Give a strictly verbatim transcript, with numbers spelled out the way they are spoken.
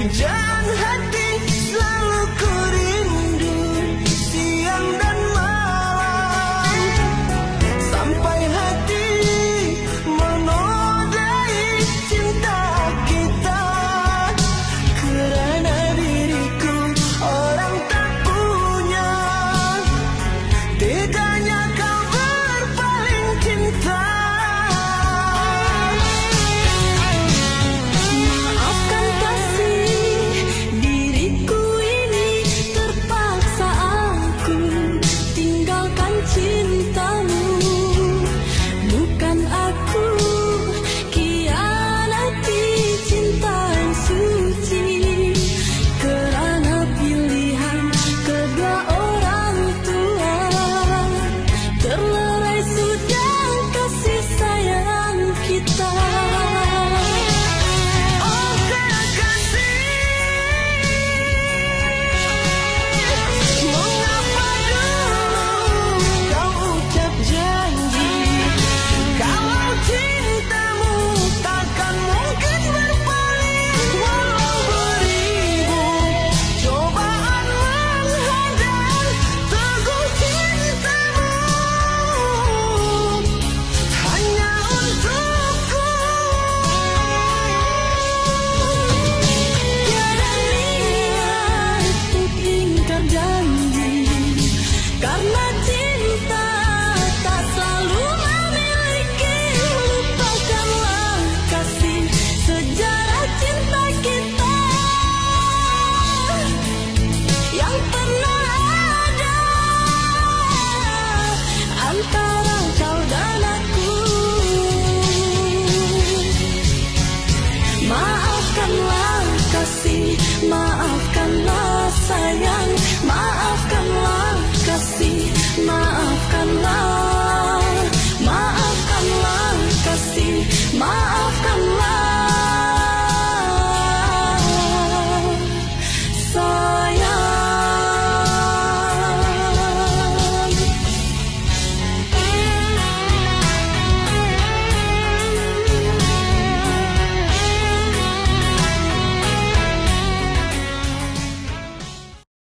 Pujaan hati selalu ku rindu siang dan malam, sampai hati menodai cinta kita. Kerana diriku orang tak punya, teganya kau berpaling cinta. Maafkan kasih, diriku ini terpaksa aku tinggalkan cintamu. Bukan aku khianati cinta yang suci, kerana pilihan kedua orang tua. Terlerai sudah kasih sayang kita. Oh kekasih, mengapa dulu kau ucap janji kalau cintamu takkan mungkin berpaling. Walau beribu cobaan menghadang, teguh cintamu hanya untukku. Tiada niat untuk ingkar janji, karena cinta tak selalu memiliki. Lupakanlah kasih sejarah cinta kita yang pernah ada antara kau dan aku. Maafkanlah kasih, maafkanlah sayang, maafkanlah kasih, maafkanlah